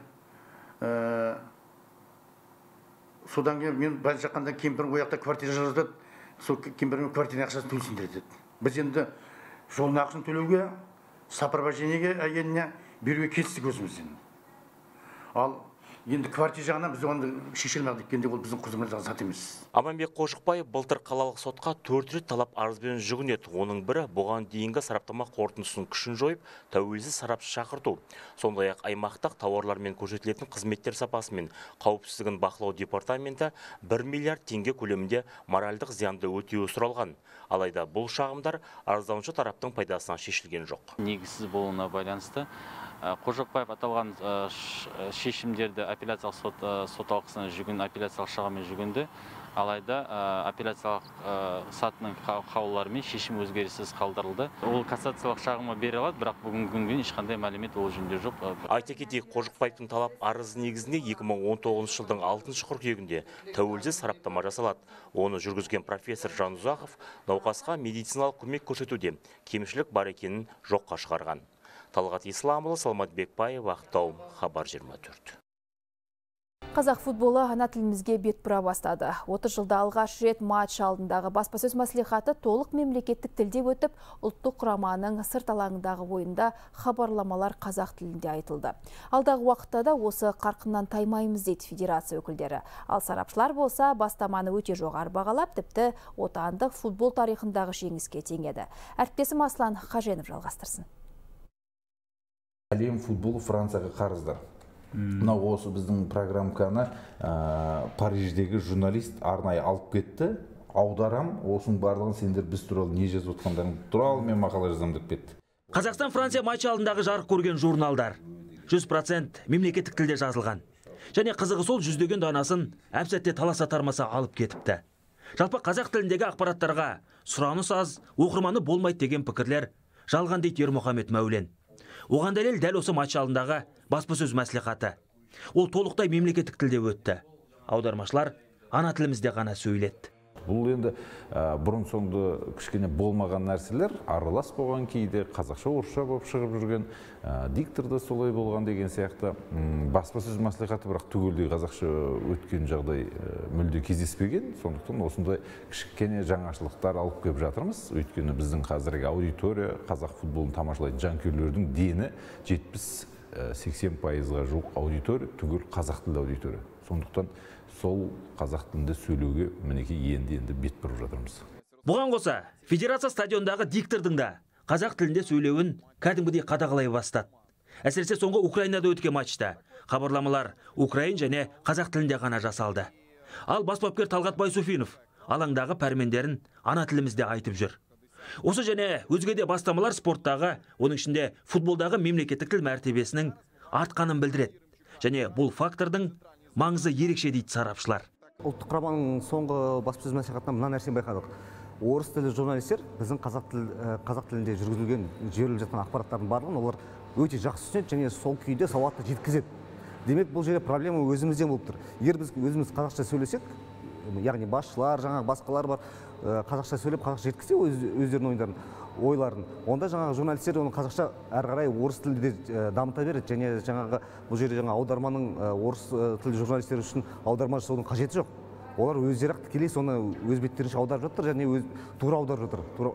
содан кейін мен бәл жаққанда кемпір ояқта квартира жаздады. Сол кемпірмен квартира ақшасын төлейсіңдер деді. Біз енді жолын ақысын төлеуге, сопровождениеге әйеліне беруге келістік өзімізден. Ал енді квартира жағынан біз оны шеше алмадық екен, ол біздің құзырымыздағы зат емес.
Аманбек Қожықбаев былтыр қалалық сотқа 4 рет талап арызбен жүгінеді. Оның бірі бұған дейінгі сараптама қорытындысының күшін жойып, тәуелсіз сарапшы шақырту. Сондай-ақ аймақтық тауарлар мен көрсетілетін қызметтер сапасы мен қауіпсіздігін бақылау департаменті 1 миллиард теңге көлемінде моральдық зиянды өтеуі сұралған. Алайда бұл шағымдар арызданушы тараптың пайдасына шешілген жоқ.
Негізсіз болуына байланысты Қожықбаев аталған шешімдерді апелляциялық сот алқысына апелляциялық шағыммен жүгінді. Алайда апелляциялық сатының қаулыларымен шешім өзгеріссіз қалдырылды. Ол кассациялық шағымы бере алады, бірақ бүгінгі күнге ешқандай мәлімет ол жөнінде жоқ.
Айта кетейік, Қожықбаевтың талап арызы негізінде 2019 жылдың 6 қыркүйегінде тәуелсіз сараптама жасалады. Оны жүргізген профессор Жанұзақов науқасқа медициналық көмек көрсетуде кемшілік бар екенін жоққа шығарған. Талғат Исламұлы, Саламат Бекбаев, Ақтау, Хабар 24.
Қазақ футболы ана тілімізге бет бұра бастады. 30 жылда алғаш рет матч алдындағы баспасөз мәслихаты толық мемлекеттік тілде өтіп, ұлттық құраманың сырт алаңындағы ойында хабарламалар қазақ тілінде айтылды. Алдағы уақытта да осы қарқыннан таймаймыз дейді федерация өкілдері. Ал сарапшылар болса бастаманы өте жоғары бағалап, тіпті отандық футбол тарихындағы жеңіске теңеді. Әріптесім Аслан Қаженов жалғастырсын.
Әлем футболы Францияға қарыздар. Мына осы біздің программканы Париждегі журналист арнайы алып кетті. Аударам, осының барлығын сендер біз туралы не жазып отқандарың туралы мен мақала жазамын деп кетті.
Қазақстан-Франция матчы алдындағы жарық көрген журналдар 100% мемлекеттік тілде жазылған. Және қызығы сол жүздеген данасын әп-сәтте таласа тармаса алып кетіпті. Жалпы қазақ тіліндегі ақпараттарға сұраныс аз, оқырманы болмайды деген пікірлер жалған дейді Ермұхамед Мәулен. Оған дәлел дәл осы матч алдындағы баспасөз мәслихаты. Ол толықтай мемлекеттік тілде өтті. Аудармашылар ана тілімізде ғана сөйледі.
Бұл енді бұрын соңды кішкене болмаған нәрселер аралас болған, кейде қазақша орысша болып шығып жүрген, дикторда солай болған деген сияқты. Баспасөз мәслихаты бірақ түгелдей қазақша өткен жағдай мүлде кездеспеген. Сондықтан осындай кішкене жаңашылықтар алып келіп жатырмыз. Өйткені біздің қазіргі аудитория, қазақ футболын тамашалайтын жанкүйерлердің дені 70-80%-ға жуық аудитория түгел қазақ тілді аудитория. Сондықтан сол қазақ тілінде сөйлеуге мінекей енді бет бұрып жатырмыз.
Бұған қоса, федерация стадиондағы диктордың да қазақ тілінде сөйлеуін кәдімгідей қадағалай бастады. Әсіресе соңғы Украинада өткен матчта хабарламалар украин және қазақ тілінде ғана жасалды. Ал бас бапкер Талғат Байсуфинов алаңдағы пәрмендерін ана тілімізде айтып жүр. Осы және өзге де бастамалар спорттағы, оның ішінде футболдағы мемлекеттік тіл мәртебесінің артқанын білдіреді. Және бұл фактордың маңызы ерекше дейді сарапшылар.
Ұлттық құраманың соңғы баспасөз мәслихатынан мына нәрсені байқадық. Орыс тілді журналистер біздің қазақ тілінде жүргізілген, жіберіліп жатқан ақпараттардың барлығын олар өте жақсы түсінеді және сол күйде сауатты жеткізеді. Демек, бұл жерде проблема өзімізден болып тұр. Егер біз өзіміз қазақша сөйлесек, яғни басшылар, жаңағы басқалар бар, қазақша сөйлеп, қазақша жеткізсе өздерінің ойларын, онда жаңағы журналистер оны қазақша әрі қарай орыс тілінде дамыта береді және жаңағы бұл жерде жаңа аударманың орыс тілді журналистер үшін аударма жасаудың қажеті жоқ. Олар өздері тікелей соны өз беттерінше аударып жатыр және тура аударып жатыр.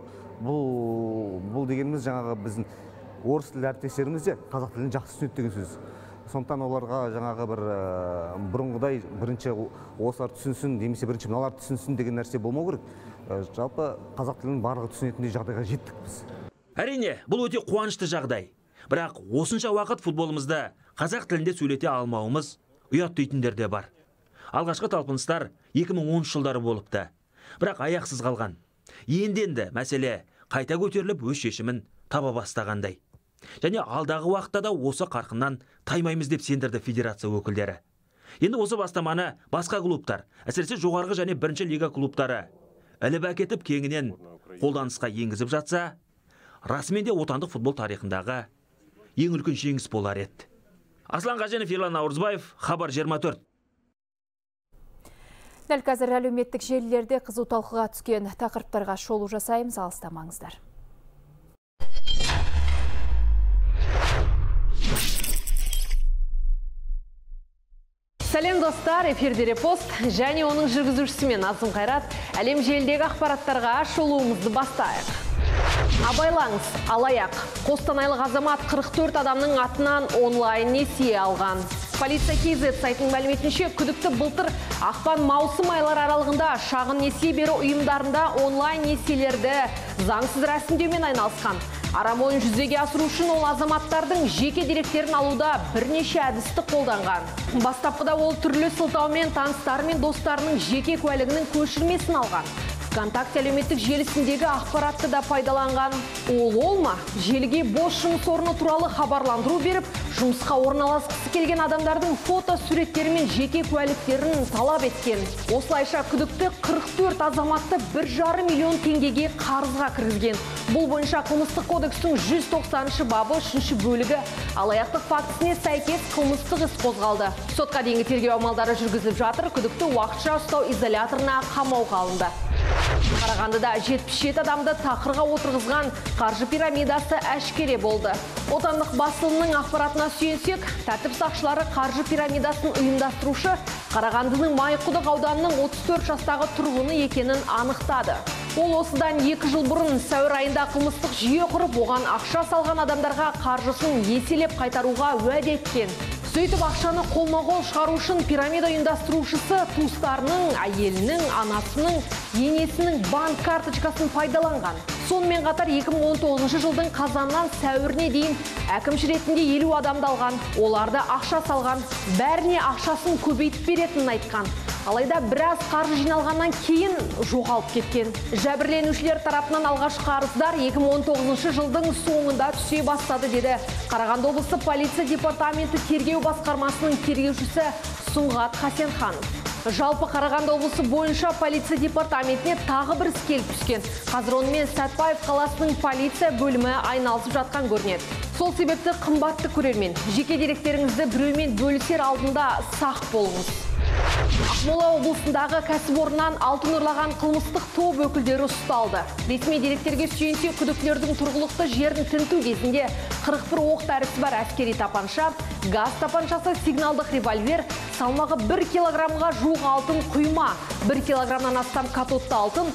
Бұл дегеніміз жаңағы біздің орыс тілді әріптестеріміз де қазақ тілін жақсы түсінеді деген сөз. Сондықтан оларға жаңағы бір бұрынғыдай бірінші осылар түсінсін, немесе бірінші мыналар түсінсін деген нәрсе болмау керек. Жалпы қазақ тілінің барлығы түсінетіндей жағдайға жеттік біз.
Әрине, бұл өте қуанышты жағдай. Бірақ осынша уақыт футболымызды қазақ тілінде сөйлете алмауымыз ұят дейтіндер де бар. Алғашқы талпыныстар 2010 жылдары болыпты. Бірақ аяқсыз қалған. Енді мәселе қайта көтеріліп өз шешімін таба бастағандай. Және алдағы уақытта да осы қарқыннан таймаймыз деп сендірді федерация өкілдері. Енді осы бастаманы басқа клубтар, әсіресе жоғарғы және бірінші лига клубтары іліп әкетіп кеңінен қолданысқа енгізіп жатса, расымен де отандық футбол тарихындағы ең үлкен жеңіс болар еді. Аслан Қаженов, Ерлан Наурызбаев, Хабар 24.
Дәл қазір әлеуметтік желілерде қызу талқыға түскен тақырыптарға шолу жасаймыз, алыстамаңыздар.
Сәлем достар, эфирде Репост және оның жүргізушісімен Азым Қайрат әлем желідегі ақпараттарға шолуымызды бастайық. Абайлаңыз, алаяқ. Қостанайлық азамат 44 адамның атынан онлайн несие алған. Полиция KZ сайтының мәліметінше, күдікті былтыр ақпан-маусым айлар аралығында шағын несие беру ұйымдарында онлайн несиелерді заңсыз рәсімдеумен айналысқан. Арамойын жүзеге асыру үшін ол азаматтардың жеке деректерін алуда бірнеше әдісті қолданған. Бастапқыда ол түрлі сылтаумен таныстары мен достарының жеке куәлігінің көшірмесін алған. ВКонтакте әлеуметтік желісіндегі ақпаратты да пайдаланған. Ол ма? Желіге бос жұмыс орны туралы хабарландыру беріп, жұмысқа орналасқысы келген адамдардың фото суреттері мен жеке куәліктерін талап еткен. Осылайша күдікті 44 азаматты 1,5 миллион теңгеге қарызға кіргізген. Бұл бойынша қылмыстық кодекстің 190 бабы 3 бөлігі алаяқтық фактісіне сәйкес қылмыстық іс қозғалды. Сотқа дейінгі тергеу амалдары жүргізіліп жатыр. Күдікті уақытша ұстау изоляторына қамауға алынды. Қарағандыда 77 адамды тақырға отырғызған қаржы пирамидасы әшкере болды. Отандық басылымның ақпаратына сүйенсек, тәртіп сақшылары қаржы пирамидасын ұйымдастырушы Қарағандының Майқұдық ауданының 34 жастағы тұрғыны екенін анықтады. Ол осыдан 2 жыл бұрын сәуір айында қылмыстық жүйе құрып, оған ақша салған адамдарға қаржысын еселеп қайтаруға уәде еткен. Сөйтіп ақшаны қолма-қол шығару үшін пирамида ұйымдастырушысы туыстарының, әйелінің, анасының, енесінің банк карточкасын пайдаланған. Сонымен қатар 2019 жылдың қазаннан сәуіріне дейін әкімші ретінде 50 адамды алған, оларды ақша салған, бәріне ақшасын көбейтіп беретінін айтқан. Алайда біраз қаржы жиналғаннан кейін жоғалып кеткен. Жәбірленушілер тарапынан алғаш қарыздар 2019 жылдың соңында түсе бастады деді Қарағанды облысы полиция департаменті тергеу басқармасының тергеушісі Сұңғат Хасенханов. Жалпы Қарағанды облысы бойынша полиция департаментіне тағы бір іс келіп түскен. Қазір онымен Сәтпаев қаласының полиция бөлімі айналысып жатқан көрінеді. Сол себепті қымбатты көрермен, жеке деректеріңізді біреумен бөлісер алдында сақ болыңыз. Ақмола облысындағы кәсіпорыннан алтын ұрлаған қылмыстық топ өкілдері ұсталды. Ресми деректерге сүйенсе, күдіктілердің тұрғылықты жерін тінту кезінде 41 оқ дәрісі бар әскери тапанша, газ тапаншасы, сигналдық револьвер, салмағы 1 килограммға жуық алтын құйма, 1 килограммнан астам катодты алтын,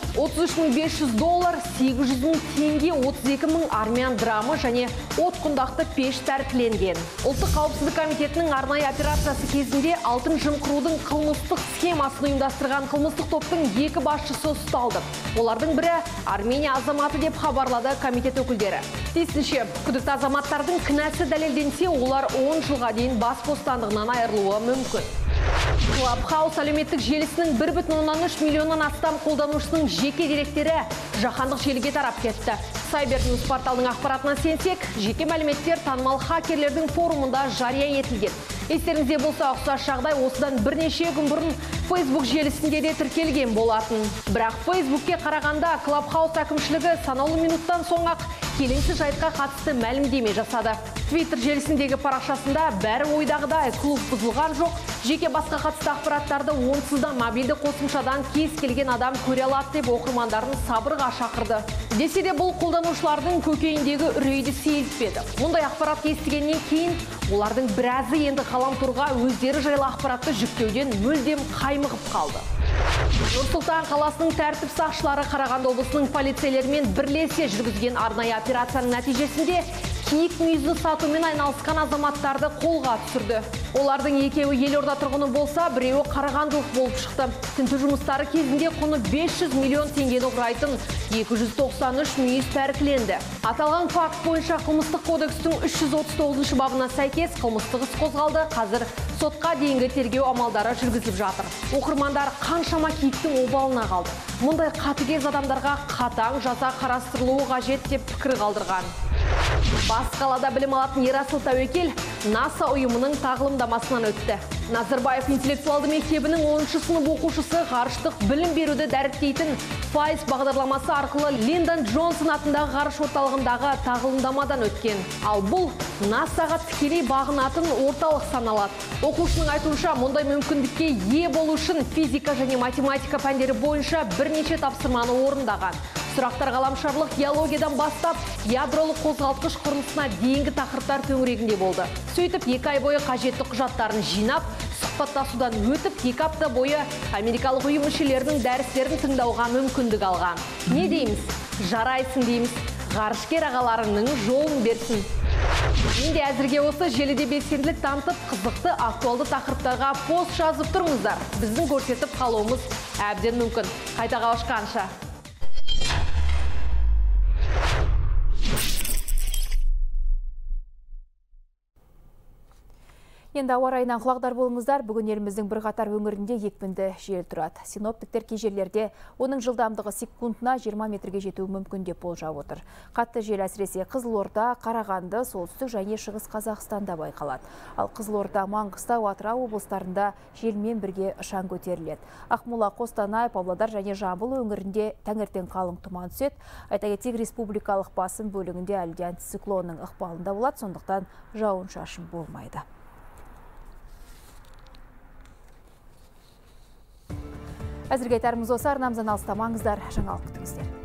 $33.500, 800 теңге, 32 армян драмы және отқұндақты пеш тәркіленген. Ұлттық қауіпсіздік комитетінің арнайы операциясы кезінде алтын жымқырудың қылмыстық схемасын ұйымдастырған қылмыстық топтың 2 басшысы ұсталды. Олардың бірі Армения азаматы деп хабарлады комитет өкілдері. Тиісінше, күдікті азаматтардың кінәсі дәлелденсе, олар 10 жылға дейін бас бостандығынан айырылуы мүмкін. Clubhouse әлеуметтік желісінің 1,3 миллионнан астам қолданушысының жеке деректері жаһандық желіге тарап кетті. Cybernews порталының ақпаратына сенсек, жеке мәліметтер танымал хакерлердің форумында жария етілген. Естеріңізде болса, ұқсас жағдай осыдан бірнеше күн бұрын Facebook желісінде де тіркелген болатын. Бірақ Facebookке қарағанда Clubhouse әкімшілігі санаулы минуттан соң-ақ келеңсіз жайтқа қатысты мәлімдеме жасады. Twitter желісіндегі парақшасында бәрі ойдағыдай клуб бұзылған жоқ, жеке басқа қатысты ақпараттарды онсыздан мобильді қосымшадан кез келген адам көре алады деп оқырмандарын сабырға шақырды. Десе де бұл қолданушылардың көкейіндегі үрейді сейілтпеді. Мұндай ақпарат естігеннен кейін олардың біразы енді ғаламторға өздері жайлы ақпаратты жүктеуден мүлдем қаймығып қалды. Нұр-Сұлтан қаласының тәртіп сақшылары Қарағанды облысының полицейлерімен бірлесе жүргізген арнайы операцияның нәтижесінде киік мүйізді сатумен айналысқан азаматтарды қолға түсірді. Олардың екеуі елорда тұрғыны болса, біреуі қарағандылық болып шықты. Тінту жұмыстары кезінде құны 500 миллион теңгені құрайтын 293 мүйіз тәркіленді. Аталған факт бойынша қылмыстық кодекстің 339 бабына сәйкес қылмыстық іс қозғалды. Қазір сотқа дейінгі тергеу амалдары жүргізіліп жатыр. Оқырмандар қаншама киіктің обалына қалды. Мұндай қатыгез адамдарға қатаң жаза қарастырылуы қажет деп пікір қалдырған. Бас қалада білім алатын Ерасыл Тәуекел НАСА ұйымының тағылымдамасынан өтті. Назарбаев интеллектуалды мектебінің 10-шы сынып оқушысы ғарыштық білім беруді дәріптейтін FAIS бағдарламасы арқылы Линдон Джонсон атындағы ғарыш орталығындағы тағылымдамадан өткен. Ал бұл НАСАға тікелей бағынатын орталық саналады. Оқушының айтуынша, мұндай мүмкіндікке ие болу үшін физика және математика пәндері бойынша бірнеше тапсырманы орындаған. Сұрақтар ғаламшарлық геологиядан бастап, ядролық қозғалтқыш құрылысына дейінгі тақырыптар төңірегінде болды. Сөйтіп, 2 ай бойы қажетті құжаттарын жинап, сұхбаттасудан өтіп, 2 апта бойы америкалық ұйым мүшелерінің дәрістерін тыңдауға мүмкіндік алған. Не дейміз? Жарайсың дейміз. Ғарышкер ағаларының жолын берсін. Енді әзірге осы желіде белсенділік танытып, қызықты актуалды тақырыптарға пост жазып тұрыңыздар. Біздің көрсетіп қалуымыз әбден мүмкін. Қайта қауышқанша.
Енді ауа райынан құлағдар болыңыздар. Бүгін еліміздің бірқатар өңірінде екпінді жел тұрады. Синоптиктер кей жерлерде оның жылдамдығы секундына 20 метрге жетуі мүмкін деп болжап отыр. Қатты жел әсіресе Қызылорда, Қарағанды, солтүстік және шығыс Қазақстанда байқалады. Ал Қызылорда, Маңғыстау, Атырау облыстарында желмен бірге шаң көтеріледі. Ақмола, Қостанай, Павлодар және Жамбыл өңірінде таңертең қалың тұман түседі. Айта кетейік, республикалық басым бөлігінде әлде антициклонның ықпалында болады, сондықтан жауын-шашын болмайды. Әзірге айтарымыз осы, арнамыздан алыстамаңыздар, жаңалық күтіңіздер.